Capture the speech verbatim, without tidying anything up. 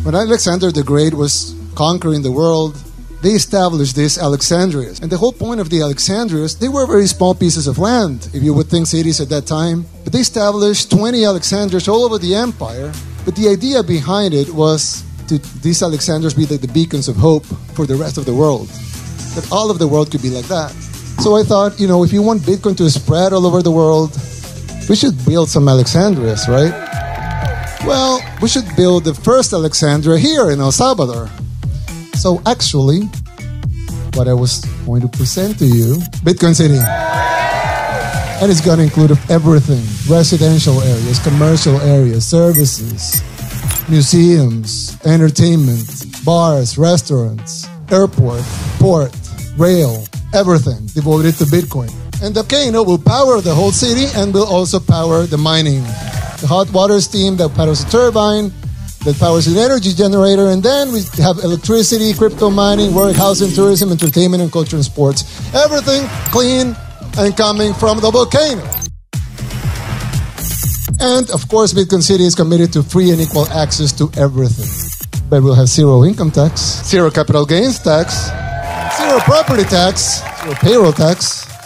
When Alexander the Great was conquering the world, they established these Alexandrias. And the whole point of the Alexandrias, they were very small pieces of land, if you would think cities at that time. But they established twenty Alexandrias all over the empire. But the idea behind it was to these Alexandrias be like the beacons of hope for the rest of the world. That all of the world could be like that. So I thought, you know, if you want Bitcoin to spread all over the world, we should build some Alexandrias, right? Well, we should build the first Alexandria here in El Salvador. So actually, what I was going to present to you, Bitcoin City. And it's going to include everything. Residential areas, commercial areas, services, museums, entertainment, bars, restaurants, airport, port, rail, everything devoted to Bitcoin. And the volcano will power the whole city and will also power the mining. The hot water steam that powers the turbine, that powers an energy generator, and then we have electricity, crypto mining, warehousing, tourism, entertainment, and culture and sports. Everything clean and coming from the volcano. And of course, Bitcoin City is committed to free and equal access to everything. But we'll have zero income tax, zero capital gains tax, zero property tax, zero payroll tax,